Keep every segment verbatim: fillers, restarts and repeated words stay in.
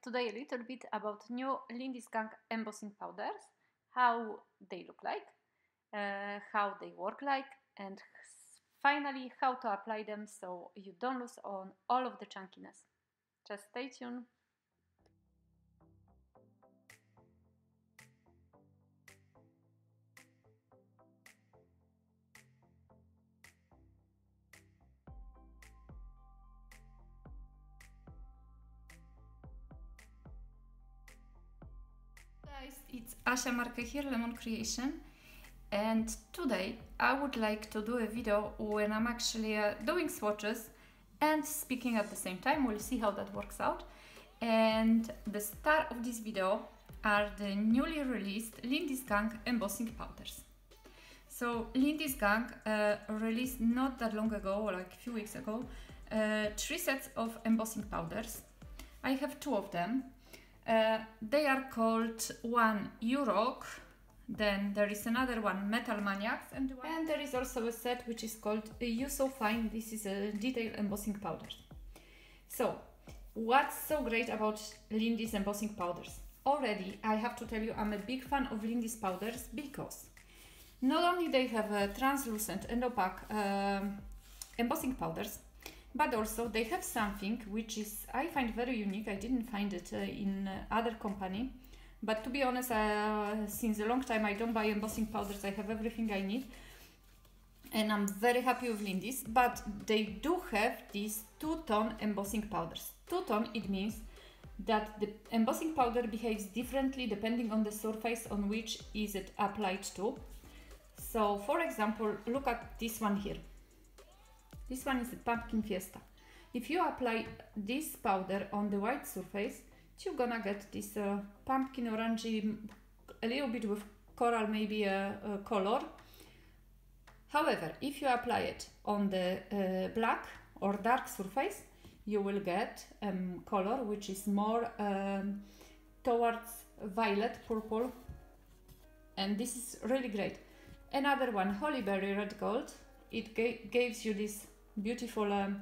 Today a little bit about new Lindy embossing powders, how they look like, uh, how they work like, and finally how to apply them so you don't lose on all of the chunkiness. Just stay tuned. Guys, it's Asia Marke here, Lemon Creation, and today I would like to do a video when I'm actually uh, doing swatches and speaking at the same time. We'll see how that works out. And the star of this video are the newly released Lindy embossing powders. So Lindy uh, released not that long ago, like a few weeks ago, uh, three sets of embossing powders. I have two of them. Uh, they are called one U-Rock, then there is another one Metal Maniacs, and, one, and there is also a set which is called You So Fine. This is a detail embossing powder. So what's so great about Lindy's embossing powders? Already I have to tell you I'm a big fan of Lindy's powders because not only they have a translucent and opaque um, embossing powders, but also they have something which is, I find, very unique. I didn't find it uh, in uh, other company, but to be honest, uh, since a long time I don't buy embossing powders. I have everything I need and I'm very happy with Lindy's, but they do have these two-tone embossing powders. Two-tone, it means that the embossing powder behaves differently depending on the surface on which is it applied to. So for example, look at this one here. This one is a Pumpkin Fiesta. If you apply this powder on the white surface, you're gonna get this uh, pumpkin orangey, a little bit with coral maybe a, a color. However, if you apply it on the uh, black or dark surface, you will get um, color which is more um, towards violet, purple, and this is really great. Another one, Holly Berry Red Gold. It gives you this beautiful um,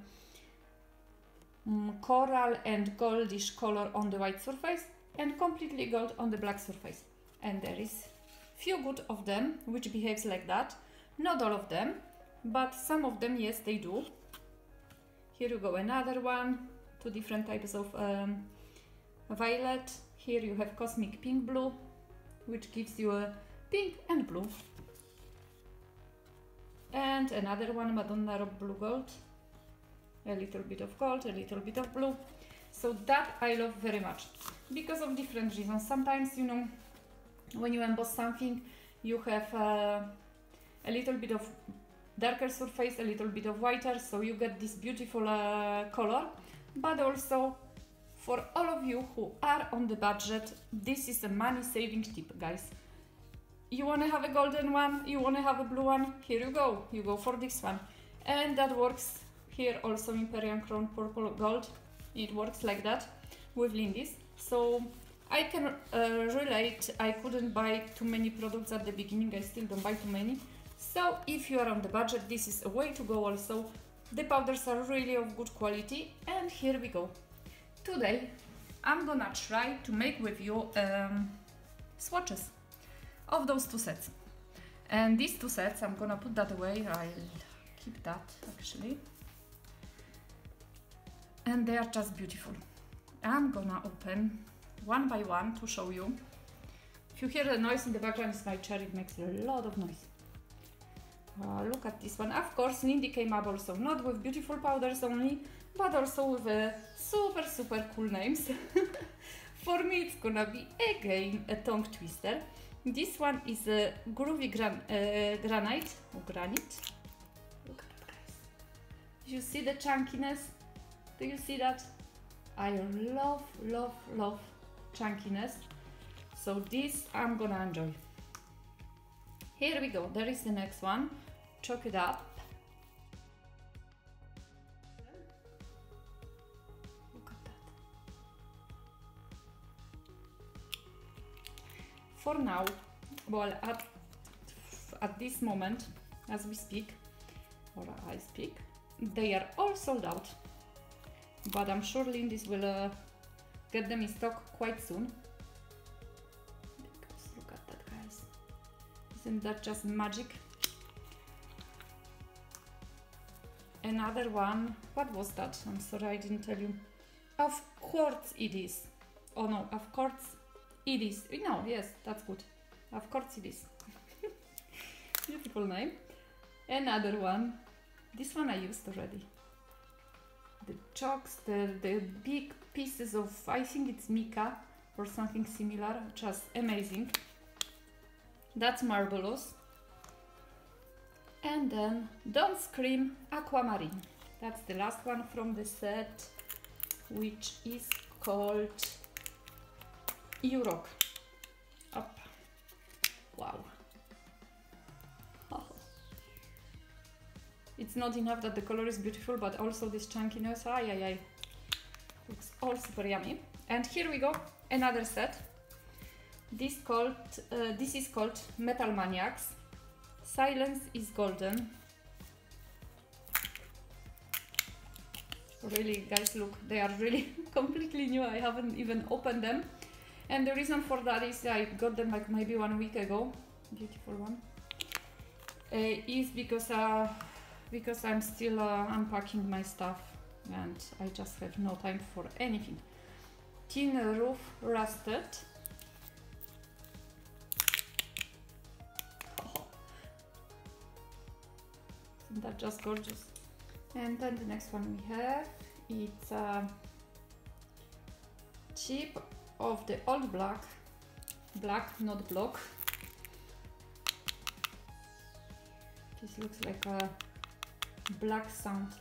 mm, coral and goldish color on the white surface and completely gold on the black surface. And there is few good of them which behaves like that. Not all of them, but some of them, yes, they do. Here you go, another one, two different types of um, violet. Here you have Cosmic Pink Blue, which gives you a pink and blue. And another one, Madonna Rock Blue Gold, a little bit of gold, a little bit of blue. So that I love very much because of different reasons. Sometimes, you know, when you emboss something, you have uh, a little bit of darker surface, a little bit of whiter, so you get this beautiful uh, color. But also for all of you who are on the budget, this is a money saving tip, guys. You want to have a golden one, you want to have a blue one, here you go, you go for this one. And that works here also in Imperial Crown Purple Gold. It works like that with Lindy's. So I can uh, relate. I couldn't buy too many products at the beginning, I still don't buy too many. So if you are on the budget, this is a way to go also. The powders are really of good quality, and here we go. Today I'm gonna try to make with you um, swatches of those two sets. And these two sets, I'm gonna put that away, I'll keep that actually. And they are just beautiful. I'm gonna open one by one to show you. If you hear the noise in the background, it's my chair, it makes a lot of noise. Uh, look at this one. Of course, Lindy came up also not with beautiful powders only, but also with uh, super, super cool names. For me, it's gonna be again a tongue twister. This one is a groovy gran uh, granite or granite. Look at that, guys. You see the chunkiness? Do you see that? I love, love, love chunkiness. So this I'm gonna enjoy. Here we go. There is the next one. Chalk it up. Look at that. For now, well, at, at this moment, as we speak, or I speak, they are all sold out. But I'm sure Lindy's will uh, get them in stock quite soon. Because look at that, guys. Isn't that just magic? Another one. What was that? I'm sorry, I didn't tell you. Of course it is. Oh no, of course it is. No, yes, that's good. Of course it is. Beautiful name. Another one. This one I used already. The chalks, the, the big pieces of, I think it's mica or something similar. Just amazing. That's marvelous. And then Don't Scream Aquamarine. That's the last one from the set, which is called Eurock. Up. Wow. Oh. It's not enough that the color is beautiful, but also this chunkiness. Ay, ay, ay. Looks all super yummy. And here we go, another set. This called. Uh, this is called Metal Maniacs. Silence is Golden. Really, guys, look, they are really completely new. I haven't even opened them. And the reason for that is I got them like maybe one week ago. Beautiful one. Uh, is because uh, because I'm still uh, unpacking my stuff and I just have no time for anything. Tin Roof Rusted. Isn't that just gorgeous? And then the next one we have, it's uh, Chip of the Old Black, black, not block. This looks like a black sound.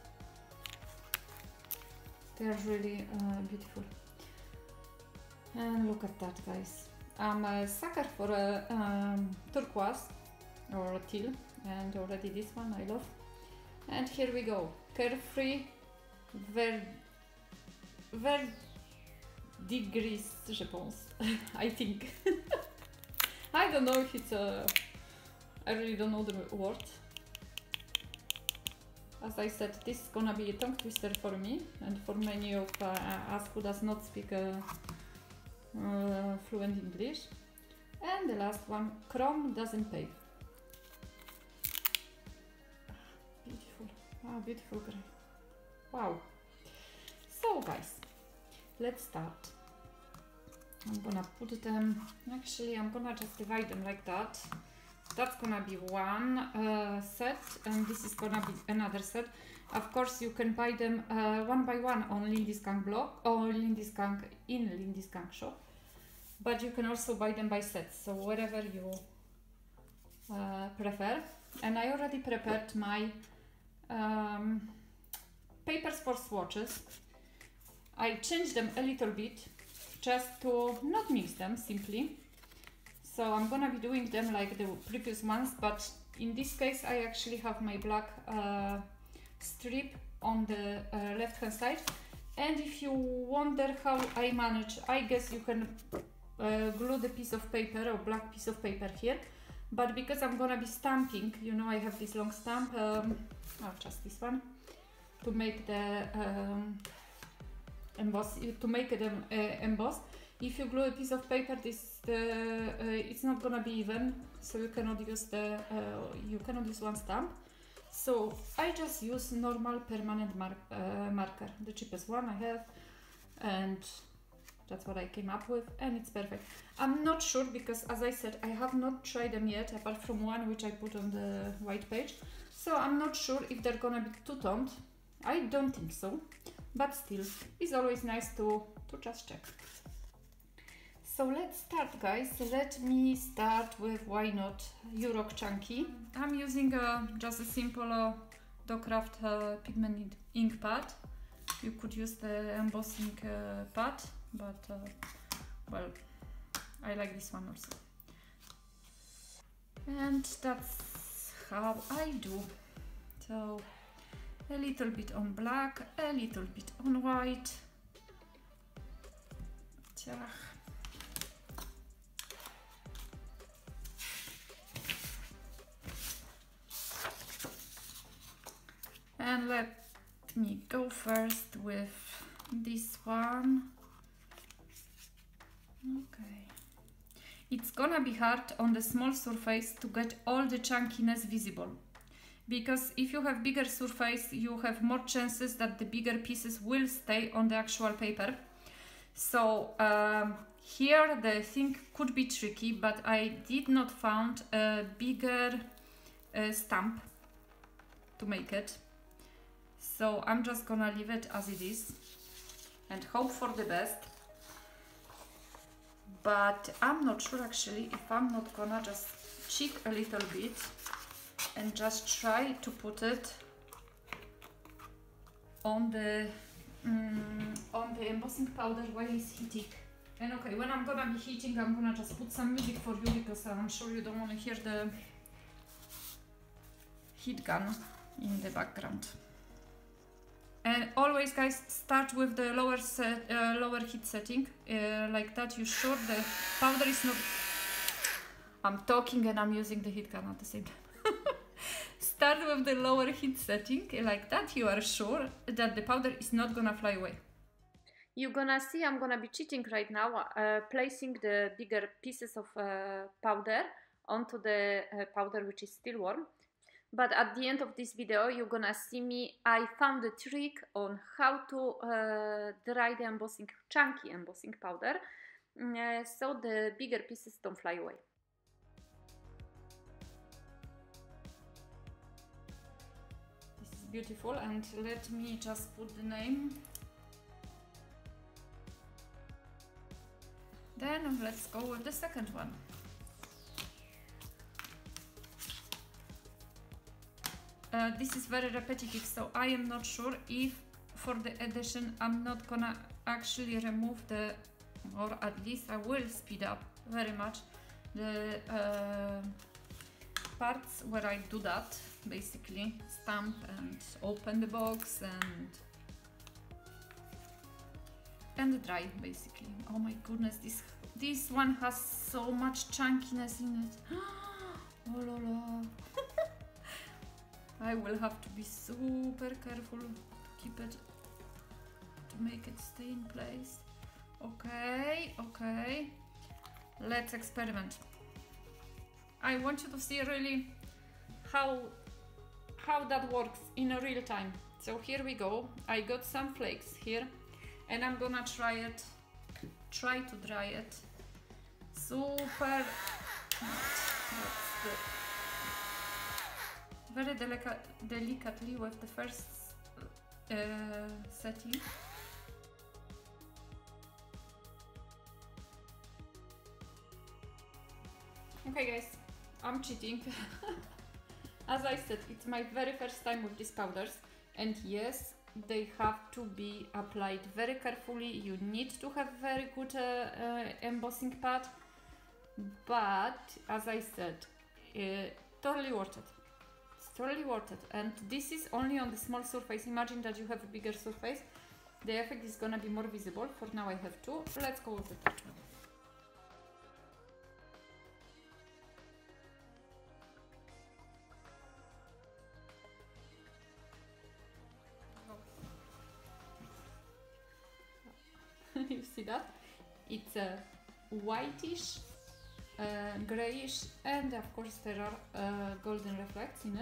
They're really uh, beautiful. And look at that, guys. I'm a sucker for a um, turquoise or a teal, and already this one I love. And here we go, Carefree Ver Verdigris, je pense. I think. I don't know if it's a. I really don't know the word. As I said, this is gonna be a tongue twister for me and for many of uh, us who does not speak uh, uh, fluent English. And the last one, Chrome Doesn't Pay. Ah, beautiful gray. Wow. So guys, let's start. I'm gonna put them, actually I'm gonna just divide them like that. That's gonna be one uh, set and this is gonna be another set. Of course you can buy them uh, one by one on Lindy Skunk blog or Lindy Skunk in Lindy Skunk shop. But you can also buy them by sets, so whatever you uh, prefer. And I already prepared my Um, papers for swatches. I changed them a little bit just to not mix them simply. So I'm gonna be doing them like the previous ones, but in this case I actually have my black uh, strip on the uh, left hand side. And if you wonder how I manage, I guess you can uh, glue the piece of paper or black piece of paper here. But because I'm gonna be stamping, you know, I have this long stamp, um, oh, just this one, to make the um, emboss, to make them uh, emboss. If you glue a piece of paper, this uh, uh, it's not gonna be even, so you cannot use the uh, you cannot use one stamp. So I just use normal permanent mark, uh, marker, the cheapest one I have, and that's what I came up with, and it's perfect. I'm not sure because, as I said, I have not tried them yet, apart from one which I put on the white page. So I'm not sure if they're gonna be two-toned. I don't think so, but still, it's always nice to, to just check. So let's start, guys. Let me start with, why not, Eurock Chunky. I'm using uh, just a simple uh, Docraft uh, pigment ink pad. You could use the embossing uh, pad, but uh, well, I like this one also. And that's how I do. So a little bit on black, a little bit on white. Ciach. And let me go first with this one. Okay. It's gonna be hard on the small surface to get all the chunkiness visible. Because if you have bigger surface, you have more chances that the bigger pieces will stay on the actual paper. So um, here the thing could be tricky, but I did not find a bigger uh, stamp to make it. So I'm just gonna leave it as it is and hope for the best. But I'm not sure actually if I'm not gonna just cheat a little bit and just try to put it on the um, on the embossing powder while it's heating. And okay, when I'm gonna be heating, I'm gonna just put some music for you because I'm sure you don't want to hear the heat gun in the background. And always, guys, start with the lower set, uh, lower heat setting, uh, like that. You sure the powder is not. I'm talking and I'm using the heat gun at the same time. Start with the lower heat setting, like that. You are sure that the powder is not gonna fly away. You're gonna see I'm gonna be cheating right now, uh, placing the bigger pieces of uh, powder onto the uh, powder which is still warm. But at the end of this video, you're gonna see me, I found a trick on how to uh, dry the embossing, chunky embossing powder, uh, so the bigger pieces don't fly away. This is beautiful, and let me just put the name. Then let's go with the second one. Uh, this is very repetitive, so I am not sure if for the addition I'm not gonna actually remove the, or at least I will speed up very much the uh, parts where I do that, basically stamp and open the box and and dry, basically. Oh my goodness, this this one has so much chunkiness in it. Oh la la. I will have to be super careful to keep it, to make it stay in place. Okay, okay. Let's experiment. I want you to see really how, how that works in a real time. So here we go. I got some flakes here and I'm gonna try it, try to dry it super. That's the very delicate, delicately with the first uh, setting. Okay guys, I'm cheating. As I said, it's my very first time with these powders, and yes, they have to be applied very carefully. You need to have very good uh, uh, embossing pad, but as I said, uh, totally worth it. Totally worth it, and this is only on the small surface. Imagine that you have a bigger surface, the effect is gonna be more visible. For now I have two. Let's go with the third one. You see that? It's a whitish, uh, grayish, and of course there are uh, golden reflects in it.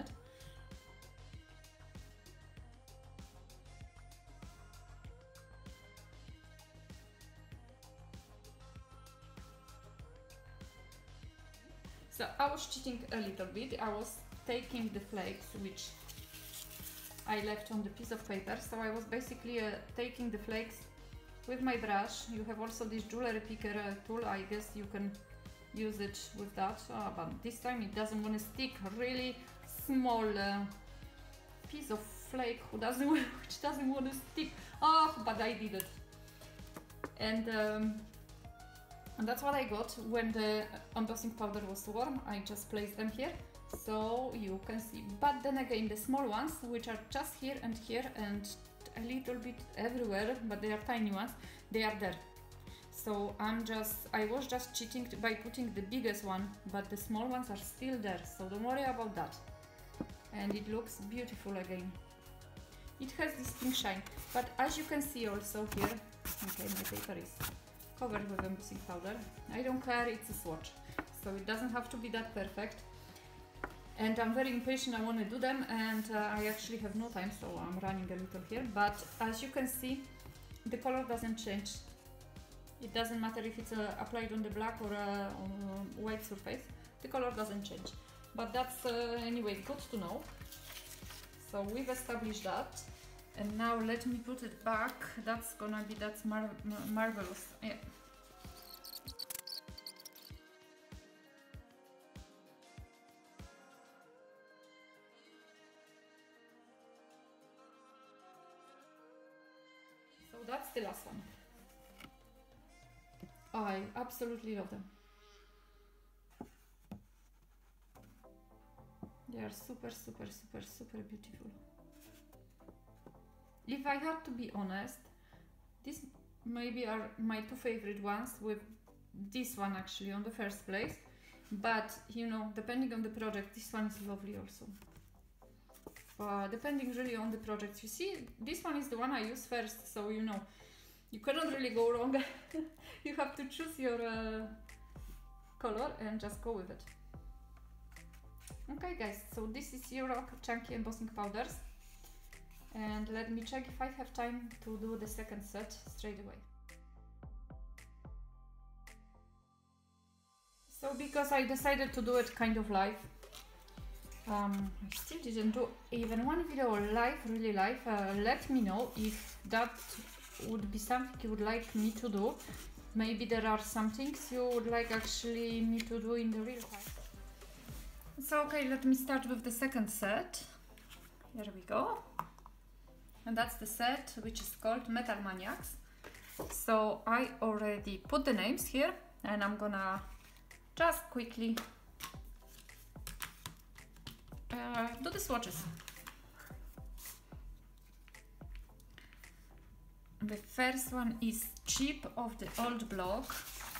So I was cheating a little bit. I was taking the flakes which I left on the piece of paper. So I was basically uh, taking the flakes with my brush. You have also this jewelry picker uh, tool. I guess you can use it with that. Uh, but this time it doesn't want to stick. Really small uh, piece of flake who doesn't which doesn't want to stick. Oh, but I did it. And. Um, And that's what I got when the embossing powder was warm. I just placed them here so you can see. But then again, the small ones, which are just here and here and a little bit everywhere, but they are tiny ones, they are there. So I'm just, I was just cheating by putting the biggest one, but the small ones are still there, so don't worry about that. And it looks beautiful again. It has this pink shine, but as you can see also here, okay, my paper is covered with embossing powder. I don't care, it's a swatch, so it doesn't have to be that perfect. And I'm very impatient, I want to do them, and uh, I actually have no time, so I'm running a little here. But as you can see, the color doesn't change. It doesn't matter if it's uh, applied on the black or uh, on a white surface, the color doesn't change. But that's uh, anyway good to know. So we've established that. And now let me put it back. That's gonna be, that's mar marvelous. Yeah. So that's the last one. I absolutely love them. They are super, super, super, super beautiful. If I have to be honest, these maybe are my two favorite ones, with this one actually on the first place. But you know, depending on the project, this one is lovely also. Uh, depending really on the project. You see, this one is the one I use first, so you know, you cannot really go wrong. You have to choose your uh, color and just go with it. Okay guys, so this is Europe Chunky Embossing Powders. And let me check if I have time to do the second set straight away. So because I decided to do it kind of live, um, I still didn't do even one video live, really live. Uh, let me know if that would be something you would like me to do. Maybe there are some things you would like actually me to do in the real time. So okay, let me start with the second set. Here we go. And that's the set which is called Metal Maniacs. So I already put the names here, and I'm gonna just quickly uh, do the swatches. The first one is Cheap of the Old Block.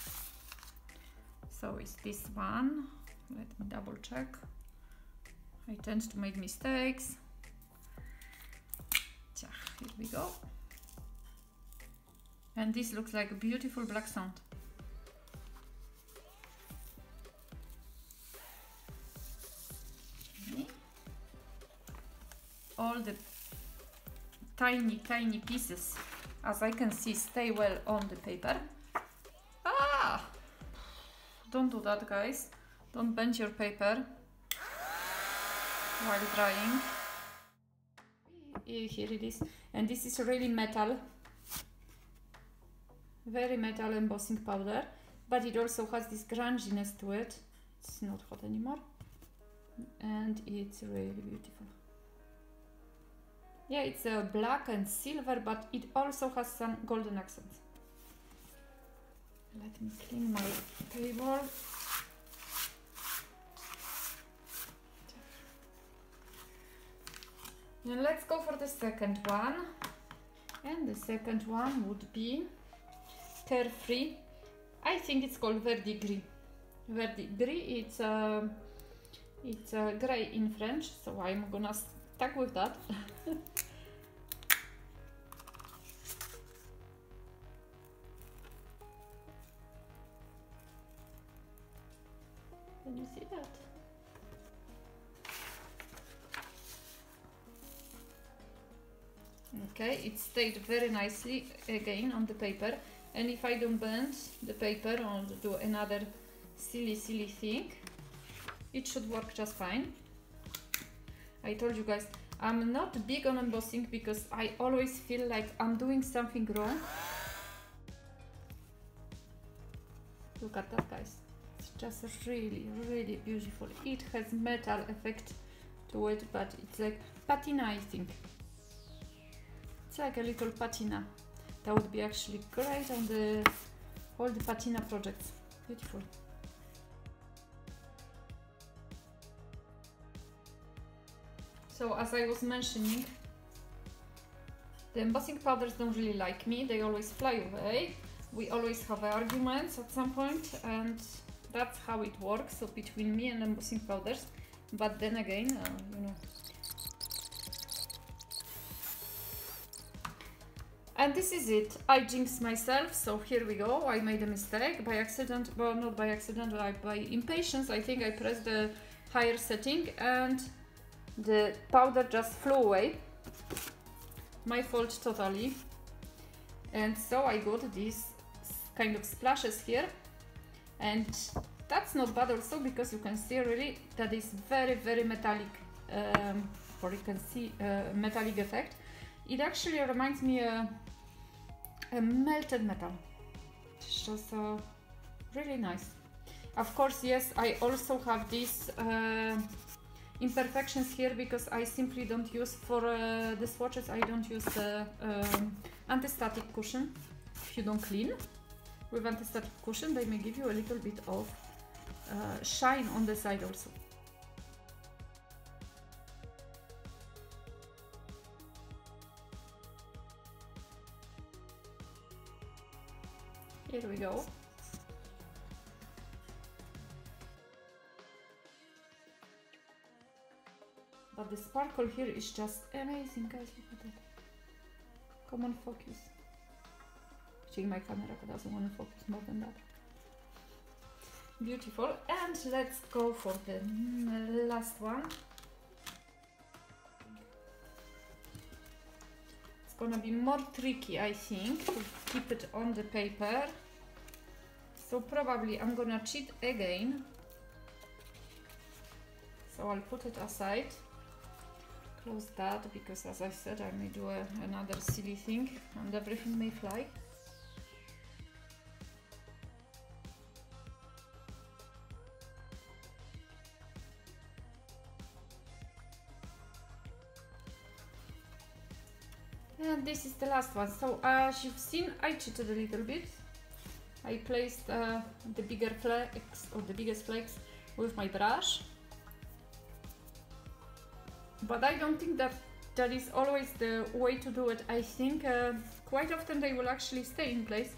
So it's this one. Let me double check. I tend to make mistakes. Here we go. And this looks like a beautiful black sound. Okay. All the tiny, tiny pieces, as I can see, stay well on the paper. Ah! Don't do that, guys. Don't bend your paper while drying. Here it is, and this is really metal, very metal embossing powder, but it also has this grunginess to it. It's not hot anymore, and it's really beautiful. Yeah, it's a uh, black and silver, but it also has some golden accents. Let me clean my table. And let's go for the second one. And the second one would be Carefree. I think it's called Verdi Gris. Verdi Gris, it's uh, it's uh, grey in French, so I'm gonna stuck with that. Can you see that? Okay, it stayed very nicely again on the paper, and if I don't bend the paper or do another silly silly thing, it should work just fine. I told you guys, I'm not big on embossing because I always feel like I'm doing something wrong. Look at that, guys. It's just really, really beautiful. It has metal effect to it, but it's like patina, I think. It's like a little patina. That would be actually great on the all the patina projects. Beautiful. So as I was mentioning, the embossing powders don't really like me. They always fly away. We always have arguments at some point, and that's how it works. So between me and embossing powders. But then again, uh, you know, And this is it. I jinxed myself, so here we go. I made a mistake by accident, well, not by accident, like by impatience. I think I pressed the higher setting and the powder just flew away. My fault totally. And so I got these kind of splashes here, and that's not bad also, because you can see really that is very very metallic, um, or you can see uh, metallic effect. It actually reminds me uh, a melted metal. It's just uh, really nice. Of course, yes, I also have these uh, imperfections here because I simply don't use, for uh, the swatches, I don't use uh, um, anti-static cushion. If you don't clean with anti-static cushion, they may give you a little bit of uh, shine on the side also. Here we go. But the sparkle here is just amazing, guys. Look at that. Come on, focus. Actually, my camera doesn't want to focus more than that. Beautiful. And let's go for the last one. It's gonna be more tricky, I think, to keep it on the paper. So probably I'm gonna cheat again. So I'll put it aside. Close that, because as I said, I may do a, another silly thing and everything may fly. And this is the last one. So as you've seen, I cheated a little bit. I placed uh, the bigger flakes, or the biggest flakes, with my brush. But I don't think that that is always the way to do it. I think uh, quite often they will actually stay in place.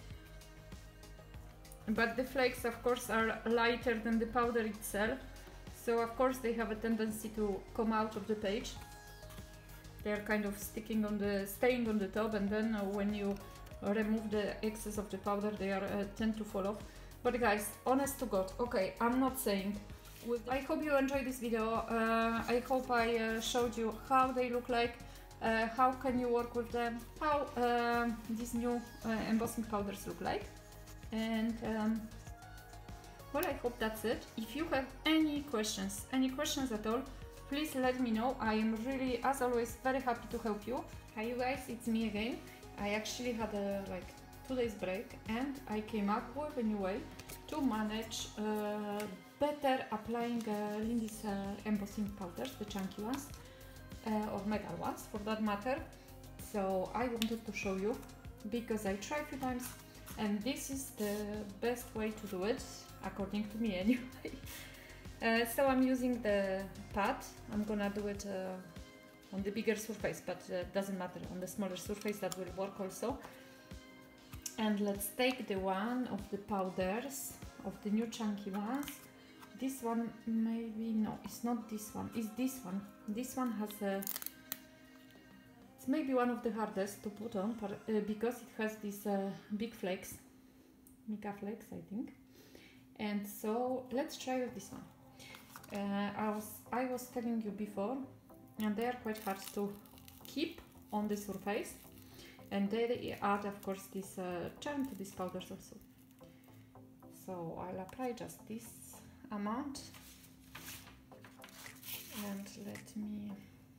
But the flakes, of course, are lighter than the powder itself. So of course they have a tendency to come out of the page. They're kind of sticking on the, staying on the top, and then uh, when you remove the excess of the powder, they are uh, tend to fall off. But guys, honest to God, okay, I'm not saying. With, I hope you enjoyed this video. Uh, I hope I uh, showed you how they look like, uh, how can you work with them, how uh, these new uh, embossing powders look like. And um, well, I hope that's it. If you have any questions, any questions at all, please let me know. I am really, as always, very happy to help you. Hi you guys, it's me again. I actually had a like two days break, and I came up with a new way to manage uh, better applying uh, Lindy's uh, embossing powders, the chunky ones, uh, or metal ones for that matter. So I wanted to show you, because I tried a few times, and this is the best way to do it, according to me anyway. Uh, so I'm using the pad. I'm gonna do it uh, on the bigger surface, but uh, doesn't matter, on the smaller surface that will work also. And let's take the one of the powders, of the new chunky ones. This one, maybe, no, it's not this one, it's this one. This one has a, it's maybe one of the hardest to put on, but, uh, because it has these uh, big flakes, mica flakes, I think. And so let's try with this one. Uh, I was I was telling you before, and they are quite hard to keep on the surface, and they add, of course, this uh, charm to these powders also. So I'll apply just this amount, and let me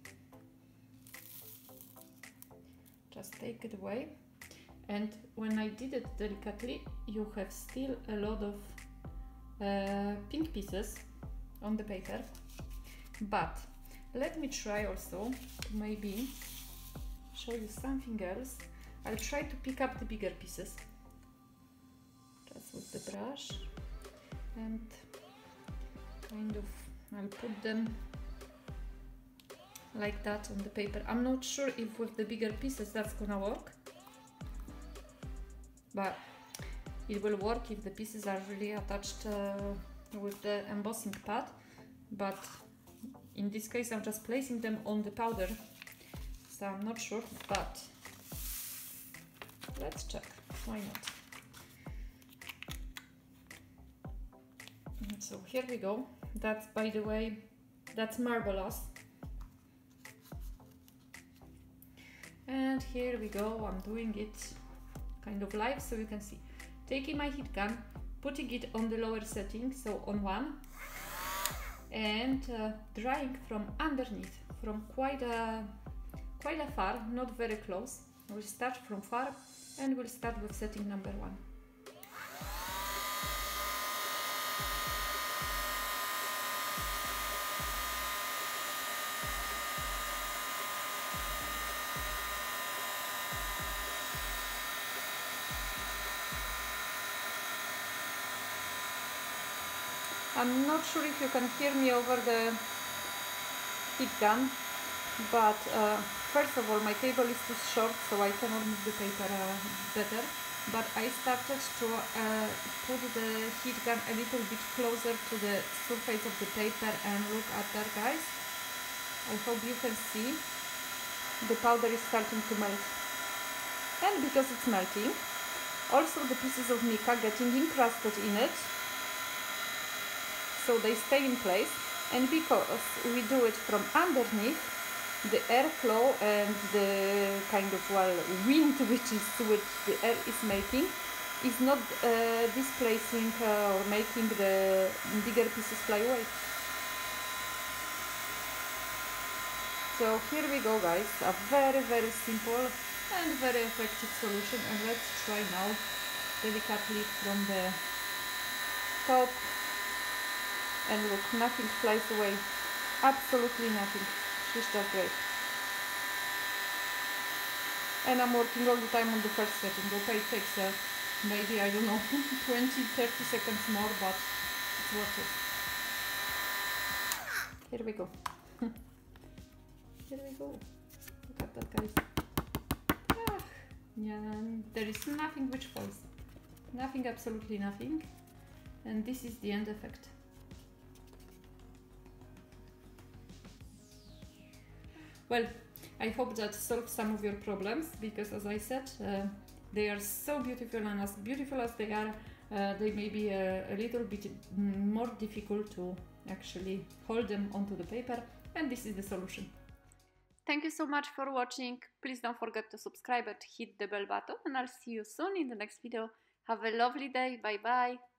just take it away. And when I did it delicately, you have still a lot of uh, pink pieces on the paper, but let me try also to maybe show you something else. I'll try to pick up the bigger pieces just with the brush, and kind of I'll put them like that on the paper. I'm not sure if with the bigger pieces that's gonna work, but it will work if the pieces are really attached uh, with the embossing pad. But in this case I'm just placing them on the powder, so I'm not sure, but let's check, why not? So here we go. That's, by the way, that's marvelous. And here we go, I'm doing it kind of live so you can see. Taking my heat gun, putting it on the lower setting, so on one, and uh, drying from underneath, from quite a, quite a far, not very close. We'll start from far and we'll start with setting number one. I'm not sure if you can hear me over the heat gun, but uh, first of all my cable is too short so I cannot move the paper uh, better, but I started to uh, put the heat gun a little bit closer to the surface of the paper and look at that, guys. I hope you can see the powder is starting to melt, and because it's melting, also the pieces of mica getting encrusted in it, so they stay in place. And because we do it from underneath, the airflow and the kind of, well, wind which is which the air is making is not uh, displacing uh, or making the bigger pieces fly away. So here we go, guys, a very very simple and very effective solution. And let's try now delicately from the top. And look, nothing flies away, absolutely nothing. She's just great. And I'm working all the time on the first setting. Okay, it takes uh, maybe, I don't know, twenty to thirty seconds more, but it's worth it. Here we go. Here we go. Look at that, guys. Ah, yeah, there is nothing which falls. Nothing, absolutely nothing. And this is the end effect. Well, I hope that solves some of your problems, because as I said, uh, they are so beautiful, and as beautiful as they are, uh, they may be a, a little bit more difficult to actually hold them onto the paper, and this is the solution. Thank you so much for watching. Please don't forget to subscribe and hit the bell button, and I'll see you soon in the next video. Have a lovely day. Bye bye.